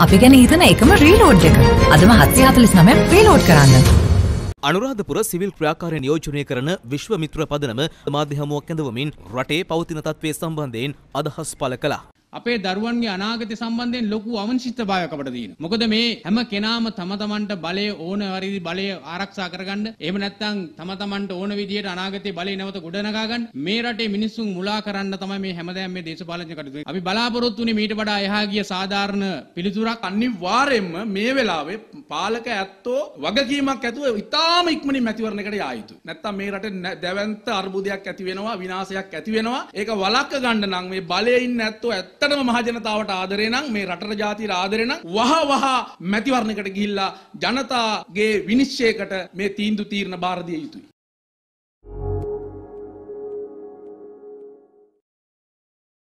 අපි ගැන හිතන එකම රීලෝඩ් එක. අදම 749 රීලෝඩ් කරන්න. අනුරාධපුර සිවිල් ක්‍රියාකාරය නියෝජනය කරන විශ්වමිත්‍ර පදනම මාධ්‍ය හමුවක් ඇඳවමින් රටේ පවතින තත්ත්වයේ සම්බන්ධයෙන් අදහස් පළ කළා. අපේ දරුවන්ගේ අනාගතය සම්බන්ධයෙන් ලොකු අවංශිතභාවයක් අපිට තියෙනවා. මොකද මේ හැම කෙනාම තම තමන්ට බලය ඕන පරිදි බලය ආරක්ෂා කරගන්න, එහෙම නැත්නම් තම තමන්ට ඕන විදියට අනාගතයේ බලය නැවත ගොඩනගා ගන්න මේ රටේ මිනිස්සුන් මුලා කරන්න තමයි මේ හැමදාම මේ දේශපාලන කටයුතු. අපි බලාපොරොත්තු වෙන්නේ මීට වඩා එහා ගිය සාධාරණ පිළිතුරක්. අනිවාර්යයෙන්ම මේ වෙලාවේ පාලක ඇත්තෝ වගකීමක් ඇතුව ඉතාම ඉක්මනින් මැතිවරණයකට යා යුතුයි. නැත්නම් මේ රටේ දැවැන්ත අර්බුදයක් ඇති වෙනවා, විනාශයක් ඇති වෙනවා. ඒක වළක්ව ගන්න නම් මේ බලයේ ඉන්න ඇත්තෝ ඇත්තටම මහ ජනතාවට ආදරේ නම්, මේ රටට ජාතියට ආදරේ නම් වහ මැතිවරණයකට ගිහිල්ලා ජනතාගේ විනිශ්චයකට මේ තීන්දුව තීරණ බාර දිය යුතුයි.